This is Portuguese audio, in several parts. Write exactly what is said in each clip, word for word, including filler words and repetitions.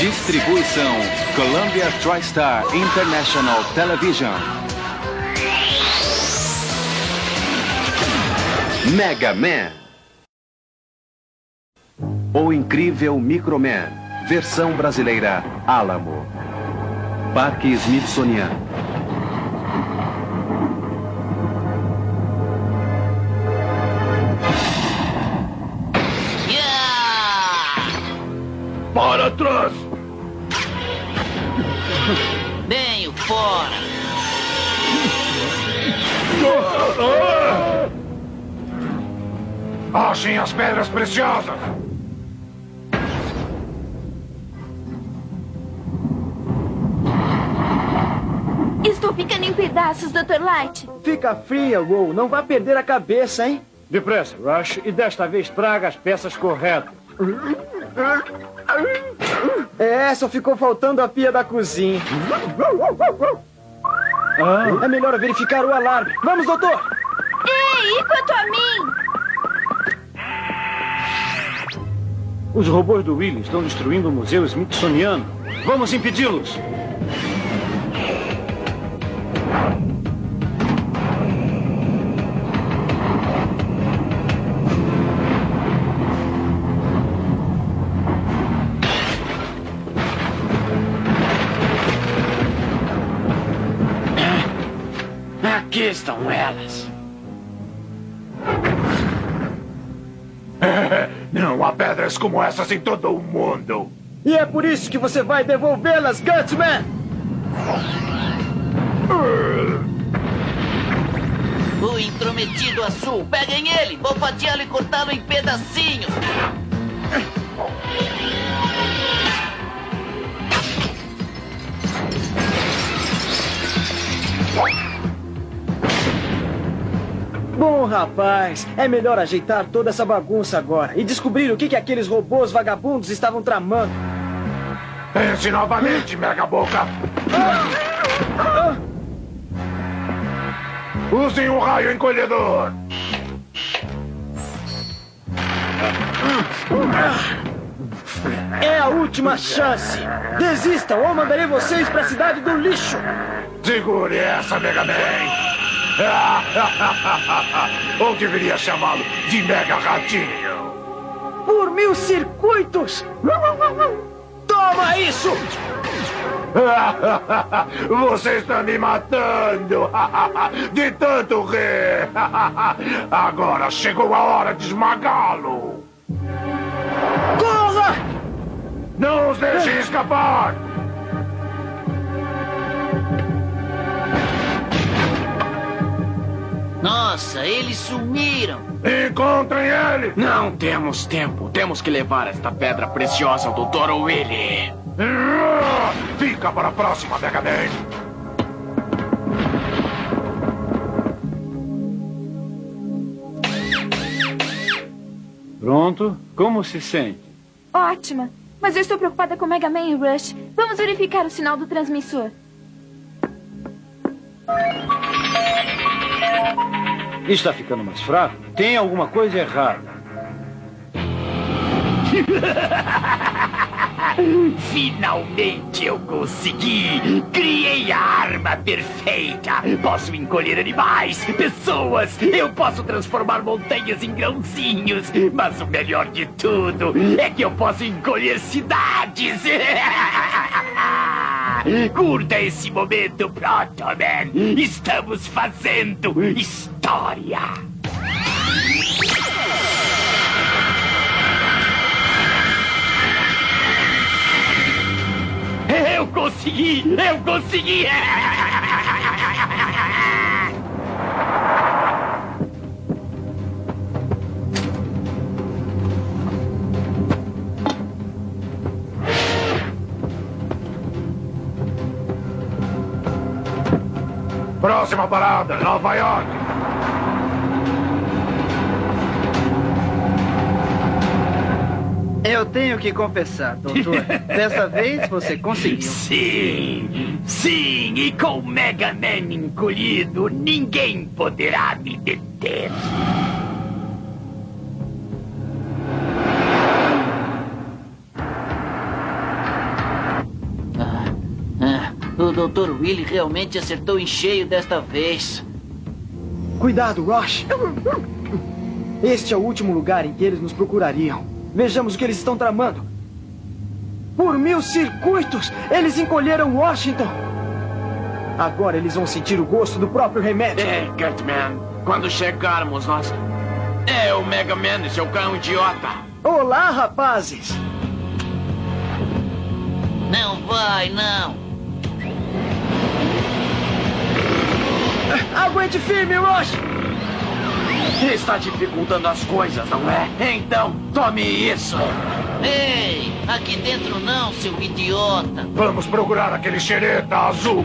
Distribuição Columbia TriStar International Television. Mega Man. O Incrível Microman. Versão brasileira Alamo. Parque Smithsoniano. Para trás! Venho fora! Achem as pedras preciosas! Estou ficando em pedaços, doutor Light. Fica fria, Ro. Não vá perder a cabeça, hein? Depressa, Rush. E desta vez traga as peças corretas. É, só ficou faltando a pia da cozinha. Ah. É melhor verificar o alarme. Vamos, doutor! Ei, e quanto a mim? Os robôs do Willy estão destruindo o Museu Smithsoniano. Vamos impedi-los! Aqui estão elas. Não há pedras como essas em todo o mundo. E é por isso que você vai devolvê-las, Gutman! O intrometido azul. Peguem ele. Vou fatiá-lo e cortá-lo em pedacinhos. Bom, rapaz, é melhor ajeitar toda essa bagunça agora e descobrir o que, que aqueles robôs vagabundos estavam tramando. Pense novamente, Mega Boca. Usem um raio encolhedor. É a última chance. Desistam ou mandarei vocês para a cidade do lixo. Segure essa, Mega Man. Ou deveria chamá-lo de Mega Ratinho. Por mil circuitos! Toma isso! Você está me matando! De tanto rir! Agora chegou a hora de esmagá-lo! Corra! Não os deixe escapar! Nossa, eles sumiram. Encontrem ele! Não temos tempo. Temos que levar esta pedra preciosa ao doutor Willy. Fica para a próxima, Mega Man. Pronto? Como se sente? Ótima. Mas eu estou preocupada com Mega Man e Rush. Vamos verificar o sinal do transmissor. Está ficando mais fraco? Tem alguma coisa errada. Finalmente eu consegui! Criei a arma perfeita! Posso encolher animais, pessoas, eu posso transformar montanhas em grãozinhos, mas o melhor de tudo é que eu posso encolher cidades! Curta esse momento, Protoman! Estamos fazendo história! Eu consegui! Eu consegui! Próxima parada, Nova York. Eu tenho que confessar, doutor. Dessa vez você conseguiu. Sim, sim, e com o Mega Man encolhido, ninguém poderá me deter. doutor Willie realmente acertou em cheio desta vez. Cuidado, Rosh. Este é o último lugar em que eles nos procurariam. Vejamos o que eles estão tramando. Por mil circuitos, eles encolheram Washington. Agora eles vão sentir o gosto do próprio remédio. É, Catman. Quando chegarmos, nós... É o Mega Man, seu cão idiota. Olá, rapazes. Não vai, não. Aguente firme, Rosh. Está dificultando as coisas, não é? Então, tome isso. Ei, aqui dentro não, seu idiota. Vamos procurar aquele xereta azul.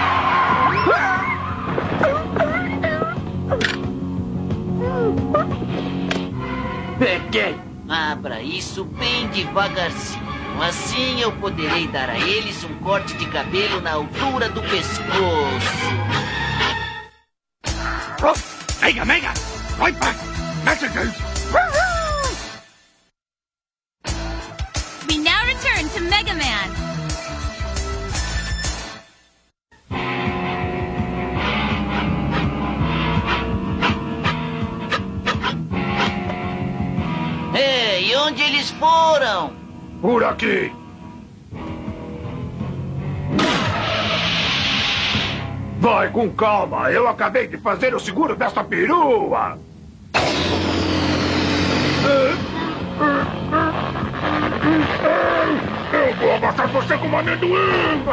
Peguei. Abra isso bem devagarzinho. Assim eu poderei dar a eles um corte de cabelo na altura do pescoço. Mega, mega! Vai back! Messages! We now return to Mega Man. Ei, onde eles foram? Por aqui! Vai com calma, eu acabei de fazer o seguro desta perua! Eu vou amassar você com uma amendoim!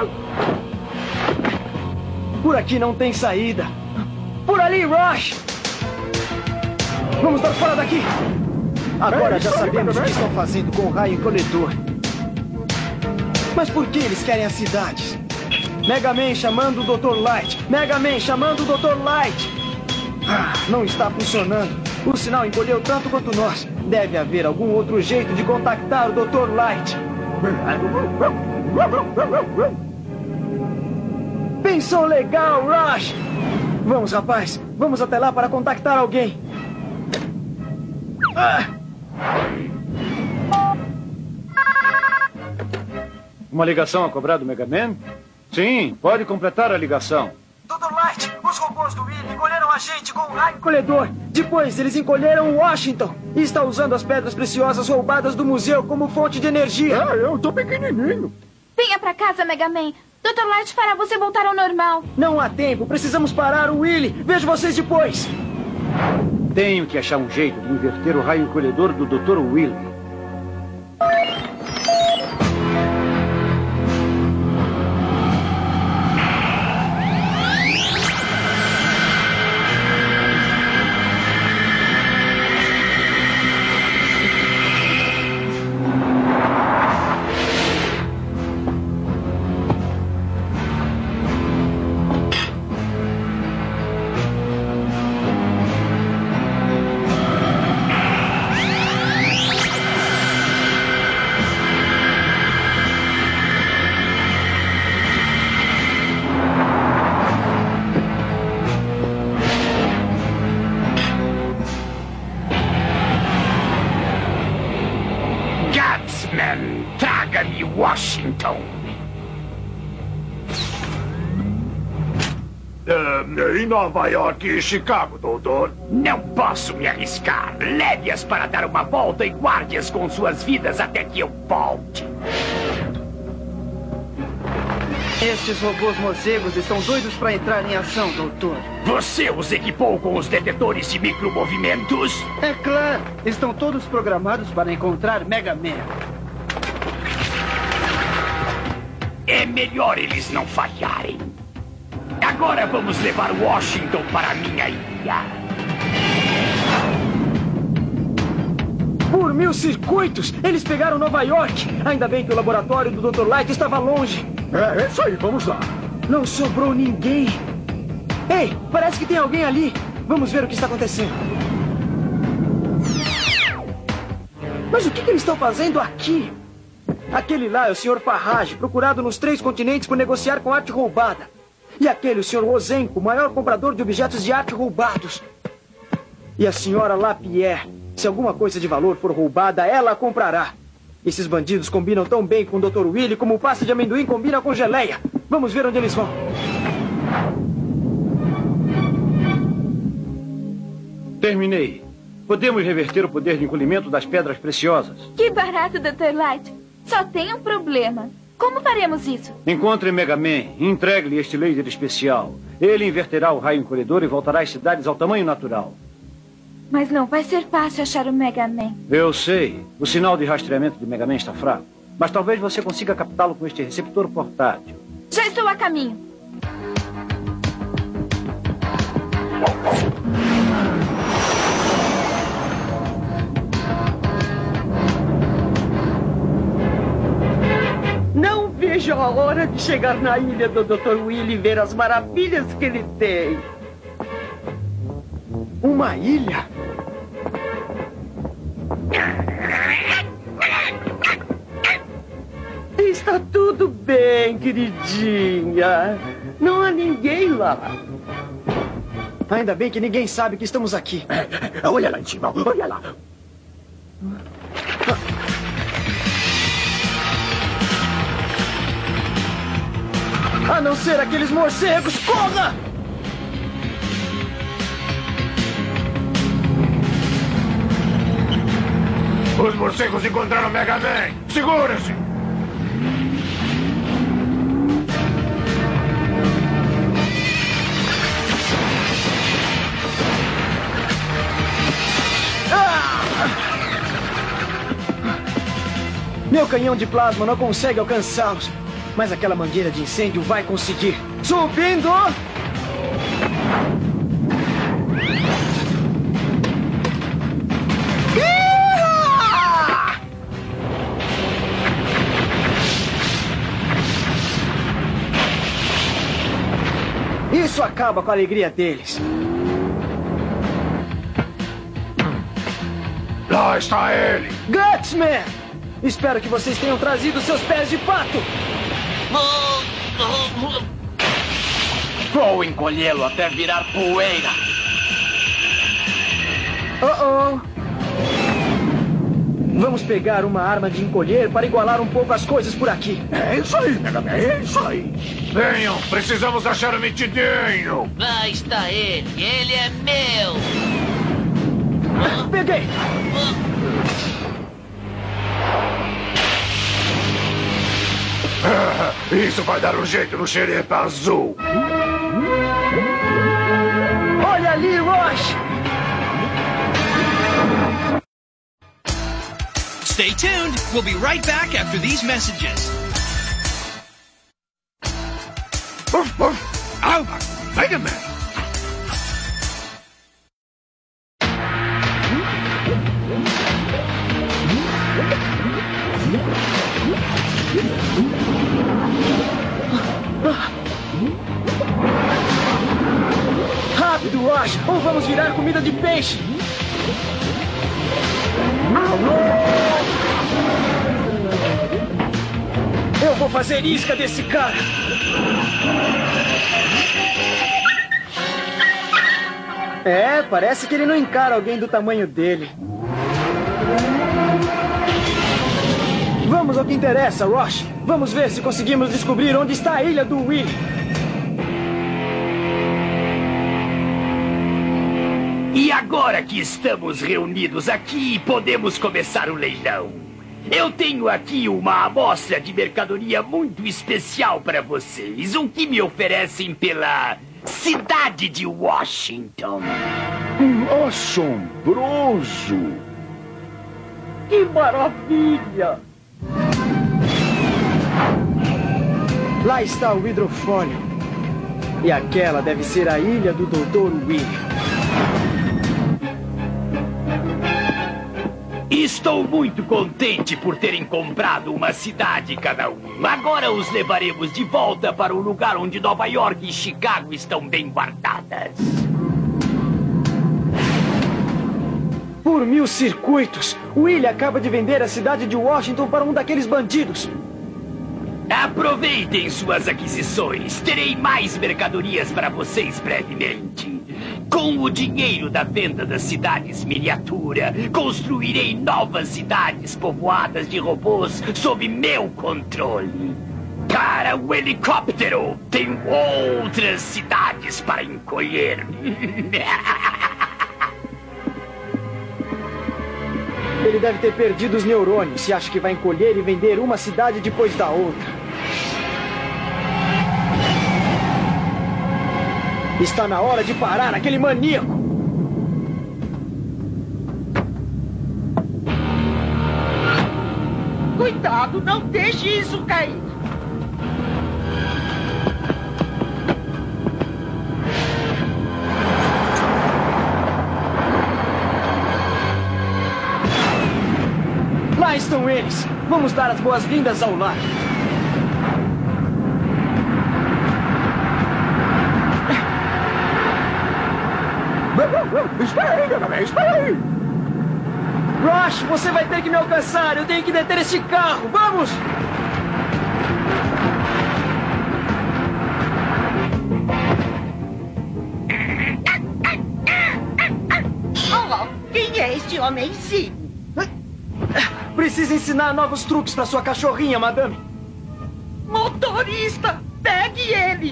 Por aqui não tem saída. Por ali, Rosh! Vamos dar fora daqui! Agora já sabemos o que estão fazendo com o raio encolhedor. Mas por que eles querem as cidades? Mega Man chamando o doutor Light. Mega Man chamando o doutor Light. Ah, não está funcionando. O sinal encolheu tanto quanto nós. Deve haver algum outro jeito de contactar o doutor Light. Pensou legal, Rush! Vamos, rapaz. Vamos até lá para contactar alguém. Ah! Uma ligação a cobrar do Mega Man? Sim, pode completar a ligação. doutor Light, os robôs do Willie encolheram a gente com o raio encolhedor. Depois, eles encolheram Washington. E está usando as pedras preciosas roubadas do museu como fonte de energia. Ah, eu tô pequenininho. Venha pra casa, Mega Man. doutor Light fará você voltar ao normal. Não há tempo. Precisamos parar o Willie. Vejo vocês depois. Tenho que achar um jeito de inverter o raio encolhedor do doutor Willie. Traga-me Washington. Uh, em Nova York e Chicago, doutor. Não posso me arriscar. Leve-as para dar uma volta e guarde-as com suas vidas até que eu volte. Estes robôs morcegos estão doidos para entrar em ação, doutor. Você os equipou com os detectores de micromovimentos? É claro. Estão todos programados para encontrar Mega Man. É melhor eles não falharem. Agora vamos levar Washington para a minha ilha. Por mil circuitos! Eles pegaram Nova York! Ainda bem que o laboratório do doutor Light estava longe. É, é isso aí, vamos lá. Não sobrou ninguém. Ei, parece que tem alguém ali. Vamos ver o que está acontecendo. Mas o que, que eles estão fazendo aqui? Aquele lá é o senhor Farrage, procurado nos três continentes por negociar com arte roubada. E aquele, o senhor Rosenko, o maior comprador de objetos de arte roubados. E a senhora Lapierre. Se alguma coisa de valor for roubada, ela a comprará. Esses bandidos combinam tão bem com o doutor Willie como o passe de amendoim combina com geleia. Vamos ver onde eles vão. Terminei. Podemos reverter o poder de encolhimento das pedras preciosas. Que barato, doutor Light. Só tem um problema. Como faremos isso? Encontre Mega Man e entregue-lhe este laser especial. Ele inverterá o raio encolhedor e voltará as cidades ao tamanho natural. Mas não vai ser fácil achar o Mega Man. Eu sei. O sinal de rastreamento de Mega Man está fraco. Mas talvez você consiga captá-lo com este receptor portátil. Já estou a caminho. Não vejo a hora de chegar na ilha do doutor Willy e ver as maravilhas que ele tem. Uma ilha? Está tudo bem, queridinha. Não há ninguém lá. Ainda bem que ninguém sabe que estamos aqui. Olha lá em cima, olha lá. A não ser aqueles morcegos, corra! Os morcegos encontraram Mega Man. Segura-se! Meu canhão de plasma não consegue alcançá-los. Mas aquela mangueira de incêndio vai conseguir. Subindo! Isso acaba com a alegria deles. Lá está ele! Gutsman! Espero que vocês tenham trazido seus pés de pato! Vou encolhê-lo até virar poeira. Oh, oh. Vamos pegar uma arma de encolher para igualar um pouco as coisas por aqui. É isso aí, Mega Man, é isso aí. Venham, precisamos achar o metidinho. Lá está ele. Ele é meu. Peguei. Isso vai dar um jeito no xerife azul. Olha ali, Rush! Stay tuned. We'll be right back after these messages. Uf, uf. Alma, Mega Man. Rápido, Rush! Ou vamos virar comida de peixe! Eu vou fazer isca desse cara! É, parece que ele não encara alguém do tamanho dele. Vamos ao que interessa, Rush. Vamos ver se conseguimos descobrir onde está a ilha do Willy. E agora que estamos reunidos aqui, podemos começar o leilão. Eu tenho aqui uma amostra de mercadoria muito especial para vocês. O que me oferecem pela cidade de Washington? Assombroso! Que maravilha! Lá está o hidrofólio. E aquela deve ser a ilha do doutor Willy. Estou muito contente por terem comprado uma cidade cada um. Agora os levaremos de volta para o lugar onde Nova York e Chicago estão bem guardadas. Por mil circuitos, Willy acaba de vender a cidade de Washington para um daqueles bandidos. Aproveitem suas aquisições. Terei mais mercadorias para vocês brevemente. Com o dinheiro da venda das cidades miniatura, construirei novas cidades povoadas de robôs sob meu controle. Para o helicóptero! Tem outras cidades para encolher. Ele deve ter perdido os neurônios se acha que vai encolher e vender uma cidade depois da outra. Está na hora de parar aquele maníaco! Cuidado, não deixe isso cair. Lá estão eles. Vamos dar as boas-vindas ao lar. Espera aí, Mega, espera aí! Rush, você vai ter que me alcançar. Eu tenho que deter esse carro. Vamos! Oh, quem é este homenzinho? Precisa ensinar novos truques para sua cachorrinha, madame. Motorista, pegue ele!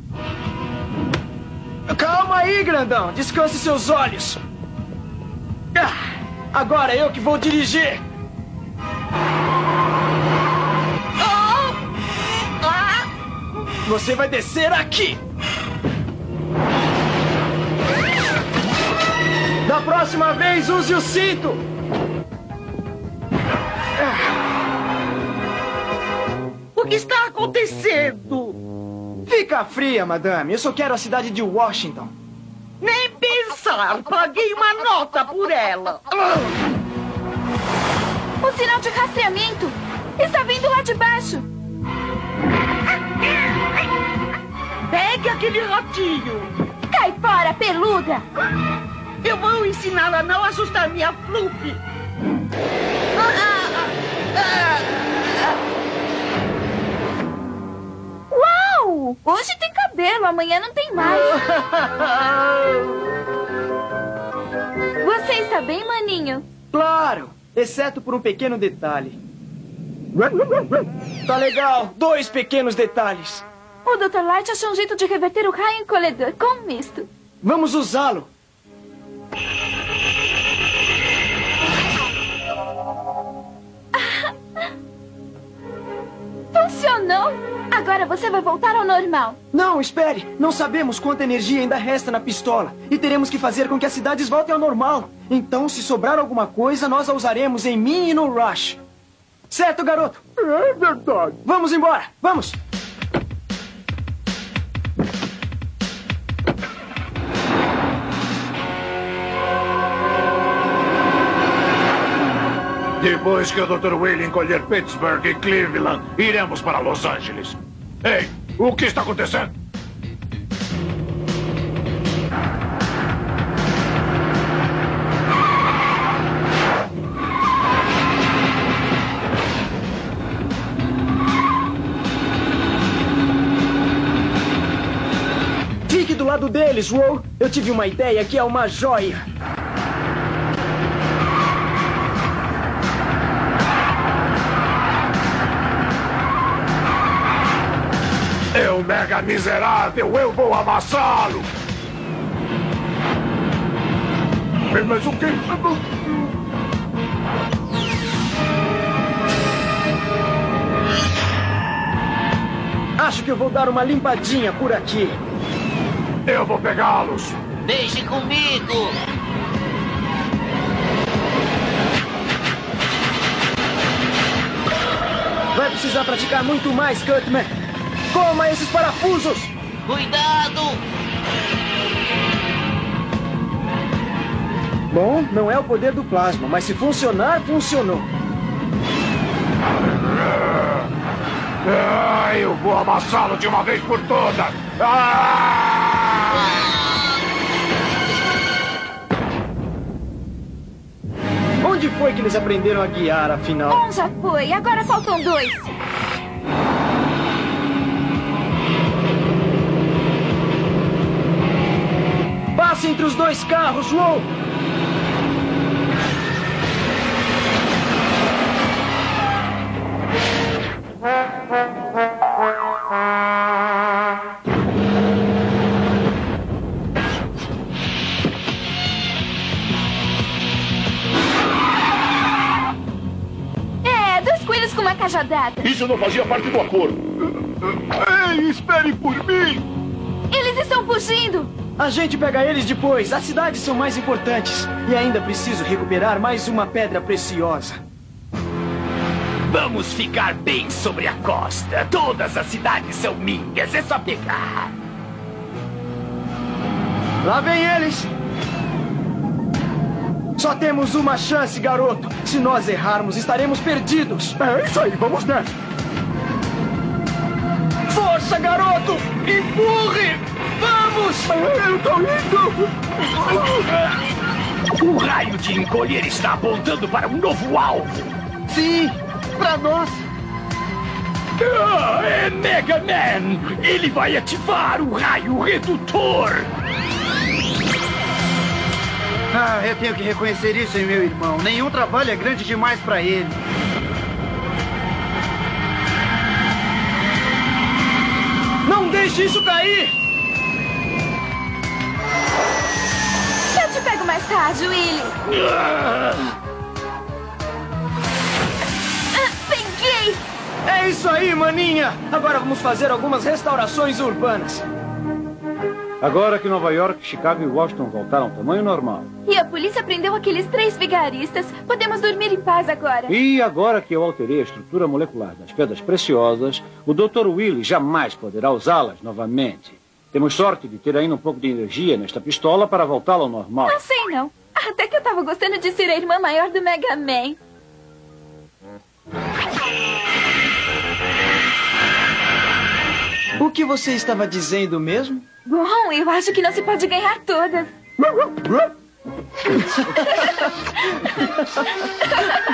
Calma aí, grandão. Descanse seus olhos. Ah, agora eu que vou dirigir. Oh! Ah! Você vai descer aqui. Da próxima vez, use o cinto. O que está acontecendo? Fica fria, madame. Eu só quero a cidade de Washington. Nem pensar. Paguei uma nota por ela. O sinal de rastreamento está vindo lá de baixo. Pegue aquele ratinho. Cai fora, peluda. Eu vou ensiná-la a não assustar minha Fluffy. Ah, ah, ah, Uau! Hoje tem cabelo, amanhã não tem mais. Você está bem, maninho? Claro, exceto por um pequeno detalhe. Tá legal, dois pequenos detalhes. O doutor Light achou um jeito de reverter o raio encolhedor com um misto. Vamos usá-lo. Funcionou! Agora você vai voltar ao normal. Não, espere. Não sabemos quanta energia ainda resta na pistola. E teremos que fazer com que as cidades voltem ao normal. Então, se sobrar alguma coisa, nós a usaremos em mim e no Rush. Certo, garoto? É verdade. Vamos embora. Vamos. Depois que o doutor Will encolher Pittsburgh e Cleveland, iremos para Los Angeles. Ei, o que está acontecendo? Fique do lado deles, Ro. Eu tive uma ideia que é uma joia. Eu, mega miserável, eu vou amassá-lo! Mas o que... Acho que eu vou dar uma limpadinha por aqui. Eu vou pegá-los. Deixe comigo. Vai precisar praticar muito mais, Cutman. Coma esses parafusos! Cuidado! Bom, não é o poder do plasma, mas se funcionar, funcionou. Ah, eu vou amassá-lo de uma vez por todas! Ah! Onde foi que eles aprenderam a guiar, afinal? Um já foi, agora faltam dois. Passe entre os dois carros, Ro! cajadada. Isso não fazia parte do acordo. Ei, espere por mim! Eles estão fugindo! A gente pega eles depois. As cidades são mais importantes. E ainda preciso recuperar mais uma pedra preciosa. Vamos ficar bem sobre a costa. Todas as cidades são minhas. É só pegar. Lá vem eles! Só temos uma chance, garoto. Se nós errarmos, estaremos perdidos. É isso aí, vamos nessa. Força, garoto! Empurre! Vamos! Eu tô indo! O raio de encolher está apontando para um novo alvo. Sim, para nós. Ah, é Mega Man! Ele vai ativar o raio redutor! Ah, eu tenho que reconhecer isso em meu irmão. Nenhum trabalho é grande demais para ele. Não deixe isso cair! Eu te pego mais tarde, Willy. Ah! Ah, peguei! É isso aí, maninha! Agora vamos fazer algumas restaurações urbanas. Agora que Nova York, Chicago e Washington voltaram ao tamanho normal. E a polícia prendeu aqueles três vigaristas. Podemos dormir em paz agora. E agora que eu alterei a estrutura molecular das pedras preciosas, o doutor Willy jamais poderá usá-las novamente. Temos sorte de ter ainda um pouco de energia nesta pistola para voltá-la ao normal. Não sei, não. Até que eu tava gostando de ser a irmã maior do Mega Man. O que você estava dizendo mesmo? Bom, eu acho que não se pode ganhar todas.